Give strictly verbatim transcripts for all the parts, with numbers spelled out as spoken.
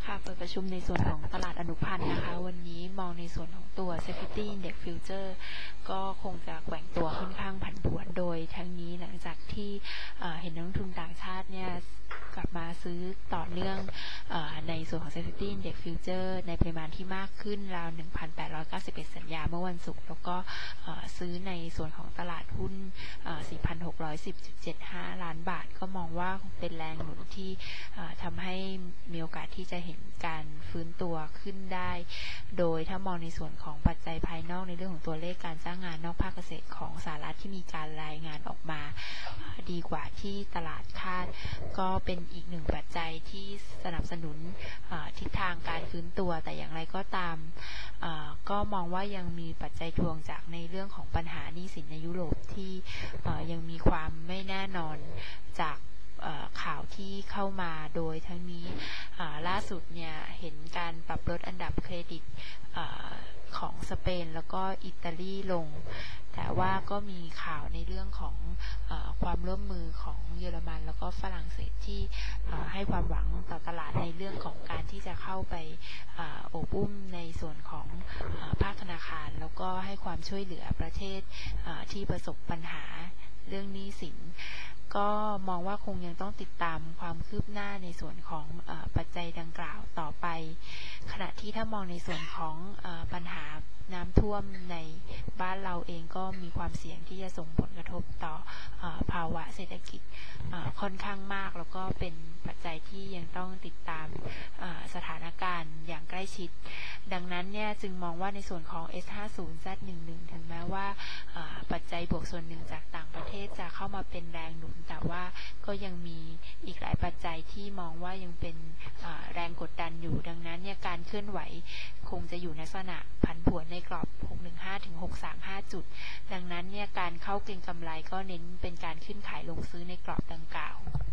ค่ะเปิดประชุมในส่วนของตลาดอนุพันธ์นะคะวันนี้มองในส่วนของตัว Safety Index Future ก็คงจะแกว่งตัวค่อนข้างผันผวนโดยทั้งนี้หลังจากที่เห็นนักลงทุนต่างชาติเนี่ยกลับมาซื้อต่อเนื่องในส่วนของ Safety Index Future ในปริมาณที่มากขึ้นราว หนึ่งพันแปดร้อยเก้าสิบเอ็ด สัญญาเมื่อวันศุกร์แล้วก็ซื้อในส่วนของตลาดหุ้น สี่พันหกร้อยสิบจุดเจ็ดห้า ล้านบาทก็มองว่าเป็นแรงหนุนที่ทำให้มีโอกาสที่จะเห็นการฟื้นตัวขึ้นได้โดยถ้ามองในส่วนของปัจจัยภายนอกในเรื่องของตัวเลขการจ้างงานนอกภาคเกษตรของสหรัฐที่มีการรายงานออกมาดีกว่าที่ตลาดคาดก็เป็นอีกหนึ่งปัจจัยที่สนับสนุนทิศทางการฟื้นตัวแต่อย่างไรก็ตามก็มองว่ายังมีปัจจัยทวงจากในเรื่องของปัญหาหนี้สินในยุโรปที่ยังมีความไม่แน่นอนจากข่าวที่เข้ามาโดยทั้งนี้ล่าสุดเนี่ยเห็นการปรับลดอันดับเครดิตของสเปนแล้วก็อิตาลีลงแต่ว่าก็มีข่าวในเรื่องของเอ่อความร่วมมือของเยอรมันแล้วก็ฝรั่งเศสที่ให้ความหวังต่อตลาดในเรื่องของการที่จะเข้าไปโอบอุ้มในส่วนของภาคธนาคารแล้วก็ให้ความช่วยเหลือประเทศที่ประสบปัญหาเรื่องหนี้สินก็มองว่าคงยังต้องติดตามความคืบหน้าในส่วนของเอ่อปัจจัยดังกล่าวต่อไปขณะที่ถ้ามองในส่วนของเอ่อปัญหาน้ำท่วมในบ้านเราเองก็มีความเสี่ยงที่จะส่งผลกระทบต่อเอ่อภาวะเศรษฐกิจเอ่อค่อนข้างมากแล้วก็เป็นปัจจัยที่ยังต้องติดตามเอ่อสถานการณ์อย่างใกล้ชิดดังนั้นเนี่ยจึงมองว่าในส่วนของ เอส ห้าสิบ แซด สิบเอ็ด ถึงแม้ว่าปัจจัยบวกส่วนหนึ่งจากต่างประเทศจะเข้ามาเป็นแรงหนุนแต่ว่าก็ยังมีอีกหลายปัจจัยที่มองว่ายังเป็นแรงกดดันอยู่ดังนั้นเนี่ยการเคลื่อนไหวคงจะอยู่ในลักษณะผันผวนในกรอบหกร้อยสิบห้าถึงหกร้อยสามสิบห้าจุดดังนั้นเนี่ยการเข้าเก็งกำไรก็เน้นเป็นการขึ้นขายลงซื้อในกรอบดังกล่าว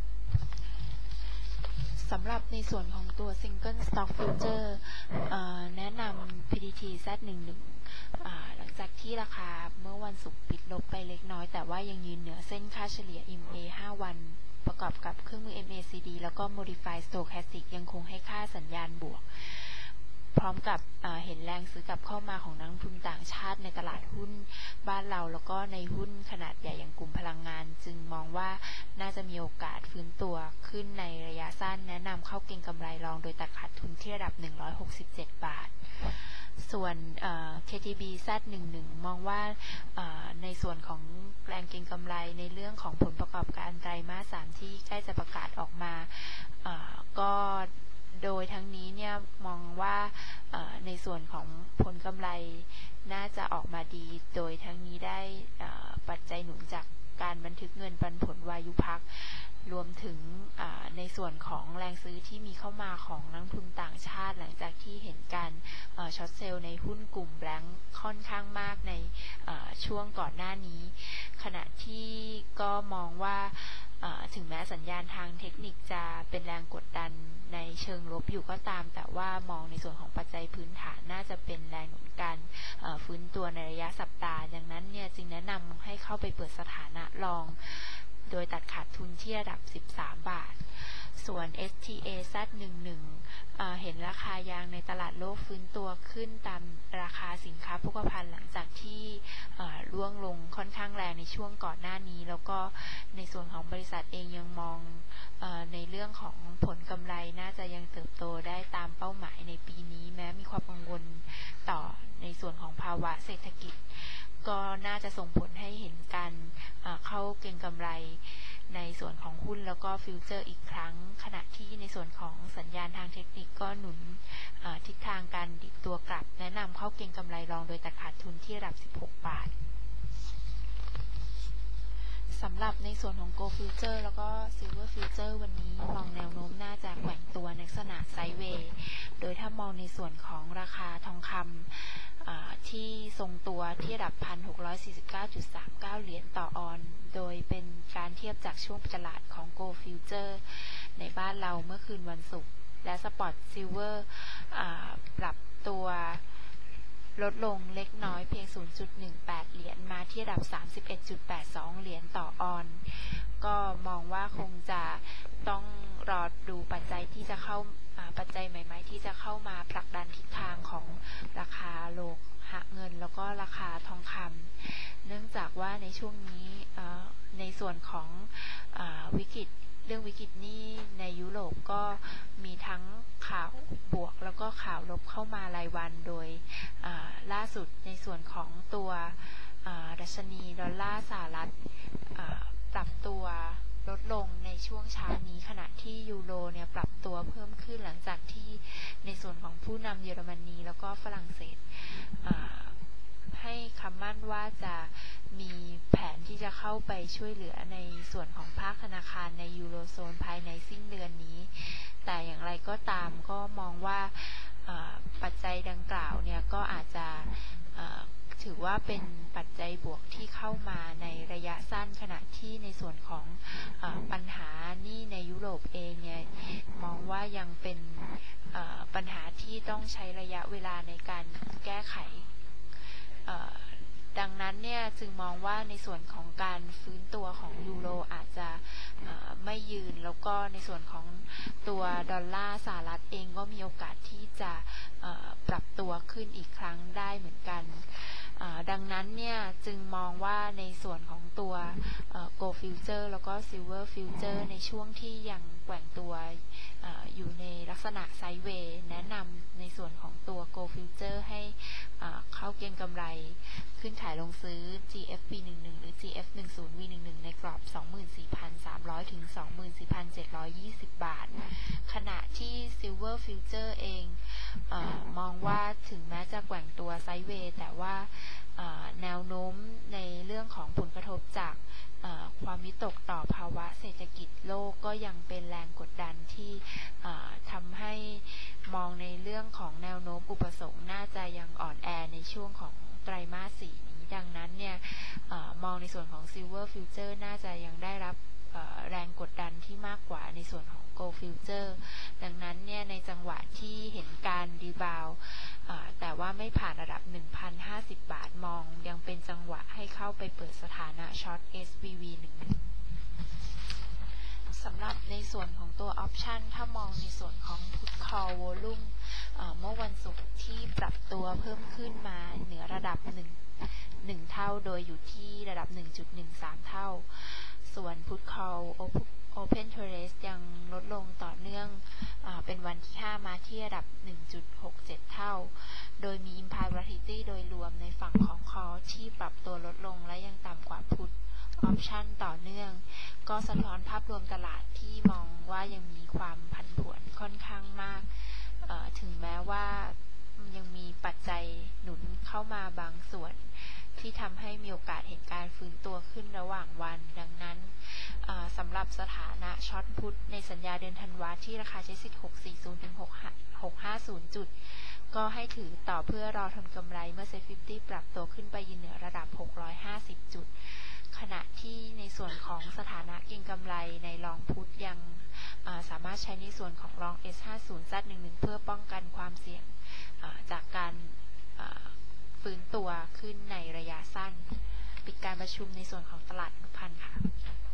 สำหรับในส่วนของตัว Single Stock Future แนะนำ พี ที ที แซด สิบเอ็ด หลังจากที่ราคาเมื่อวันศุกร์ปิดลบไปเล็กน้อยแต่ว่ายังยืนเหนือเส้นค่าเฉลี่ย อี เอ็ม เอ ห้า วันประกอบกับเครื่องมือ เอ็ม เอ ซี ดี แล้วก็ Modified Stochastic ยังคงให้ค่าสัญญาณบวกพร้อมกับเห็นแรงซื้อกลับเข้ามาของนักลงทุนต่างชาติในตลาดหุ้นบ้านเราแล้วก็ในหุ้นขนาดใหญ่อย่างกลุ่มพลังงานจึงมองว่าน่าจะมีโอกาสฟื้นตัวขึ้นในระยะสั้นแนะนำเข้าเก็งกำไรรองโดยตัดขาดทุนที่ระดับหนึ่งร้อยหกสิบเจ็ดบาทส่วน เค ที บี แซด สิบเอ็ด มองว่าในส่วนของแรงเก็งกำไรในเรื่องของผลประกอบการไตรมาสสามที่ใกล้จะประกาศออกมาก็โดยทั้งนี้เนี่ยมองว่าในส่วนของผลกำไรน่าจะออกมาดีโดยทั้งนี้ได้ปัจจัยหนุนจากการบันทึกเงินปันผลวายุพักรวมถึงในส่วนของแรงซื้อที่มีเข้ามาของนักทุนต่างชาติหลังจากที่เห็นการช็อตเซลล์ในหุ้นกลุ่มแบงค์ค่อนข้างมากในช่วงก่อนหน้านี้ขณะที่ก็มองว่าถึงแม้สัญญาณทางเทคนิคจะเป็นแรงกดดันในเชิงลบอยู่ก็ตามแต่ว่ามองในส่วนของปัจจัยพื้นฐานน่าจะเป็นแรงหนุนการฟื้นตัวในระยะสัปดาห์ดังนั้นเนี่ยจึงแนะนำให้เข้าไปเปิดสถานะรองโดยตัดขาดทุนที่ระดับสิบสามบาทส่วน เอส ที เอ แซด สิบเอ็ด เห็นราคายางในตลาดโลกฟื้นตัวขึ้นตามราคาสินค้าโภคภัณฑ์หลังจากที่ร่วงลงค่อนข้างแรงในช่วงก่อนหน้านี้แล้วก็ในส่วนของบริษัทเองยังมองในเรื่องของผลกำไรน่าจะยังเติบโตได้ตามเป้าหมายในปีนี้แม้มีความกังวลต่อในส่วนของภาวะเศรษฐกิจก็น่าจะส่งผลให้เห็นการเข้าเก็งกำไรในส่วนของหุ้นแล้วก็ฟิวเจอร์อีกครั้งขณะที่ในส่วนของสัญญาณทางเทคนิคก็หนุนทิศทางการดิดตัวกลับแนะนำเข้าเก็งกำไรรองโดยตัดขาดทุนที่ระดับสิบหกบาทสำหรับในส่วนของ Gold Future แล้วก็ Silver Future วันนี้มองแนวโน้มน่าจะแกว่งตัวในลักษณะไซด์เวย์โดยถ้ามองในส่วนของราคาทองคำที่ทรงตัวที่ระดับ หนึ่งพันหกร้อยสี่สิบเก้าจุดสามเก้า เหรียญต่อออนโดยเป็นการเทียบจากช่วงตลาดของ Gold Future ในบ้านเราเมื่อคืนวันศุกร์และ Spot Silver ปรับตัวลดลงเล็กน้อยเพียง ศูนย์จุดหนึ่งแปด เหรียญมาที่ระดับ สามสิบเอ็ดจุดแปดสอง เหรียญต่อออนก็มองว่าคงจะต้องรอดูปัจจัยที่จะเข้าปัจจัยใหม่ๆที่จะเข้ามาผลักดันทิศทางของราคาโลหะเงินแล้วก็ราคาทองคำเนื่องจากว่าในช่วงนี้ในส่วนของวิกฤตเรื่องวิกฤตนี้ในยุโรปก็มีทั้งข่าวบวกแล้วก็ข่าวลบเข้ามารายวันโดยล่าสุดในส่วนของตัวดัชนีดอลลาร์สหรัฐปรับตัวลดลงในช่วงเช้านี้ขณะที่ยูโรเนี่ยปรับตัวเพิ่มขึ้นหลังจากที่ในส่วนของผู้นำเยอรมนีแล้วก็ฝรั่งเศสให้คำมั่นว่าจะมีแผนที่จะเข้าไปช่วยเหลือในส่วนของภาคธนาคารในยูโรโซนภายในสิ้นเดือนนี้แต่อย่างไรก็ตามก็มองว่าปัจจัยดังกล่าวเนี่ยก็อาจจะถือว่าเป็นปัจจัยบวกที่เข้ามาในระยะสั้นขณะที่ในส่วนของปัญหานี่ในยุโรปเองเนี่ยมองว่ายังเป็นปัญหาที่ต้องใช้ระยะเวลาในการแก้ไขดังนั้นเนี่ยจึงมองว่าในส่วนของการฟื้นตัวของยูโรอาจจะไม่ยืนแล้วก็ในส่วนของตัวดอลลาร์สหรัฐเองก็มีโอกาสที่จะปรับตัวขึ้นอีกครั้งได้เหมือนกันดังนั้นเนี่ยจึงมองว่าในส่วนของตัว Gold Future แล้วก็ Silver Future ในช่วงที่ยังแกว่งตัวอยู่ในลักษณะไซด์เวย์แนะนำในส่วนของตัว Gold Future ให้เข้าเก็งกำไรขึ้นถ่ายลงซื้อ จี เอฟ วี สิบเอ็ด หรือ จี เอฟ สิบ วี สิบเอ็ด ในกรอบ สองหมื่นสี่พันสามร้อย ถึง สองหมื่นสี่พันเจ็ดร้อยยี่สิบ บาทขณะที่ Silver Future เองเอ่อมองว่าถึงแม้จะแกว่งตัวไซด์เวย์แต่ว่าแนวโน้มในเรื่องของผลกระทบจากความวิตกต่อภาวะเศรษฐกิจโลกก็ยังเป็นแรงกดดันที่ทำให้มองในเรื่องของแนวโน้มอุปสงค์น่าจะยังอ่อนแอในช่วงของไตรมาสสี่นี้ดังนั้นเนี่ยมองในส่วนของ Silver Future น่าจะยังได้รับแรงกดดันที่มากกว่าในส่วนของ Gold Future ดังนั้นเนี่ยในจังหวะที่เห็นการรีบาวด์แต่ว่าไม่ผ่านระดับ หนึ่งพันห้าสิบ บาทมองยังเป็นจังหวะให้เข้าไปเปิดสถานะช็อต เอส วี วี หนึ่ง สำหรับในส่วนของตัวออปชันถ้ามองในส่วนของ Put Call Volume เมื่อวันศุกร์ที่ปรับตัวเพิ่มขึ้นมาเหนือระดับ1 1เท่าโดยอยู่ที่ระดับ หนึ่งจุดหนึ่งสาม เท่าส่วน Put Call Open Interest ยังลดลงต่อเนื่องอ่าเป็นวันที่ห้ามาที่ระดับ หนึ่งจุดหกเจ็ด เท่าโดยมี Implied Volatility โดยรวมในฝั่งของ Call ที่ปรับตัวลดลงและยังต่ำกว่า Put Option ต่อเนื่องก็สะท้อนภาพรวมตลาดที่มองว่ายังมีความผันผวนค่อนข้างมากถึงแม้ว่ายังมีปัจจัยหนุนเข้ามาบางส่วนที่ทำให้มีโอกาสเห็นการฟื้นตัวขึ้นระหว่างวันดังนั้นสำหรับสถานะช็อตพุทในสัญญาเดือนธันวาที่ราคาใช้สิทธิ์หกร้อยสี่สิบถึงหกพันหกร้อยห้าสิบจุดก็ให้ถือต่อเพื่อรอทำกำไรเมื่อ เซ็ต ห้าสิบ ปรับตัวขึ้นไปยืนเหนือระดับหกร้อยห้าสิบจุดขณะที่ในส่วนของสถานะเก็งกำไรในลองพุทยังสามารถใช้ในส่วนของลอง เอส ห้าสิบ แซด หนึ่งสิบ เพื่อป้องกันความเสี่ยงจากการฟื้นตัวขึ้นในระยะสั้นปิดการประชุมในส่วนของตลาดทุกพันค่ะ